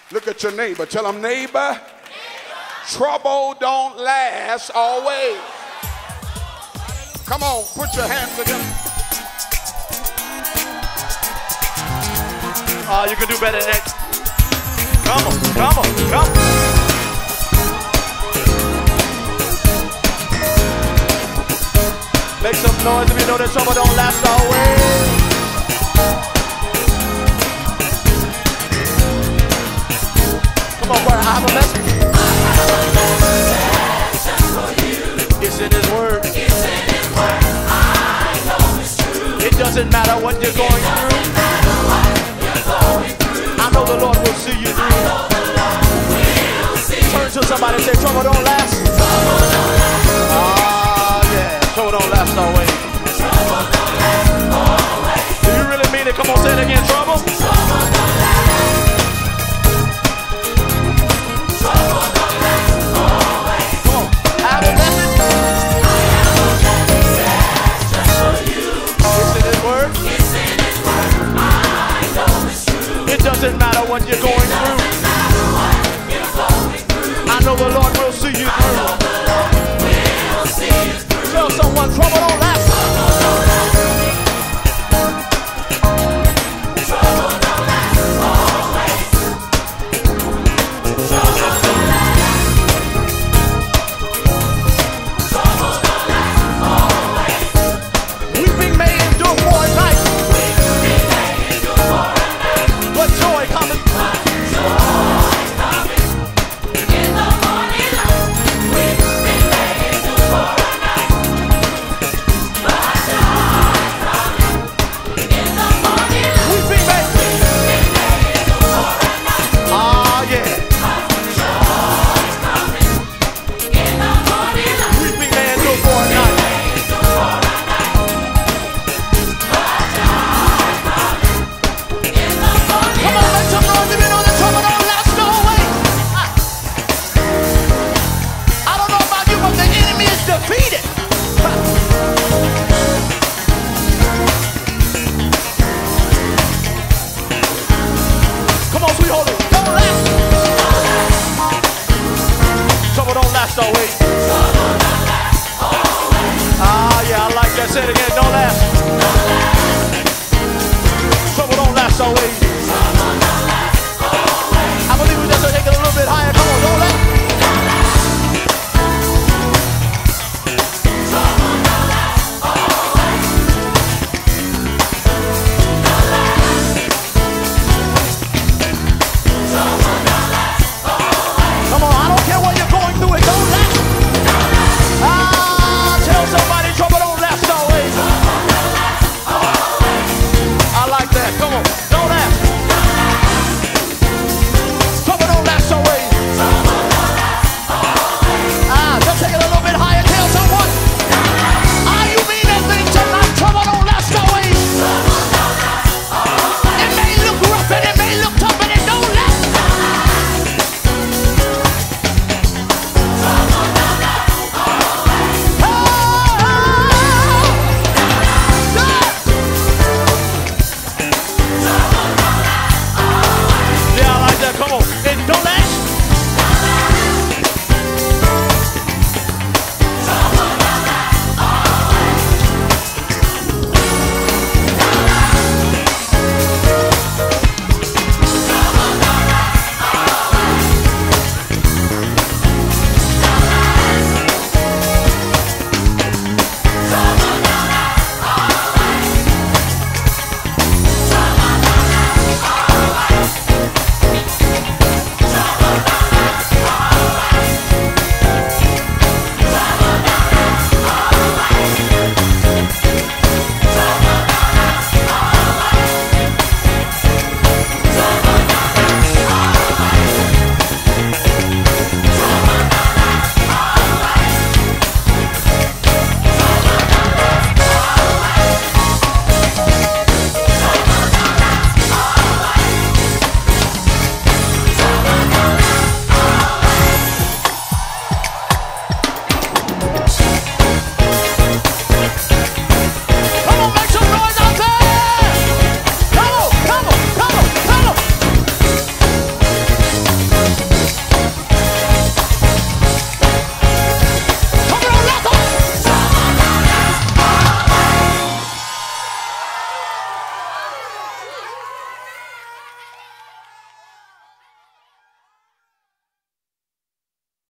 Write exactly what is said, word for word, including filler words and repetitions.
Look at your neighbor. Tell them, neighbor, neighbor. Trouble don't last always. Come on, put your hands together. Oh, you can do better than that. Come on, come on, come on. Make some noise if you know that trouble don't last always. Come on, brother, I have a message. I have a message just for you. It's in His Word. It's in His Word. I know it's true. It doesn't matter what you're going through. It doesn't matter what you're going through. I know the Lord will see you through. I know the Lord will see you. Turn to somebody and say, trouble don't last. Trouble don't last. Ah, yeah. Trouble don't last always. Trouble don't last always. Do you really mean it? Come on, say it again. Trouble. Trouble don't last. It doesn't matter what you're going through. I know the Lord will see you through. Tell someone, trouble don't last. Trouble don't last always. Trouble don't last. Trouble don't last always. Weeping may endure for a night. Weeping may endure for a night. But joy cometh. But joy cometh in the morning light. Weeping may endure for a night. But joy cometh in the morning light. Weeping may endure for a night. Ah, yeah. But joy cometh in the morning light. Weeping may endure for a night. Defeated. Come on, sweet holy. Don't last. Trouble don't last always. Trouble don't last always. Ah, yeah, I like that. Say it again. Don't last. Don't last. Trouble don't last always.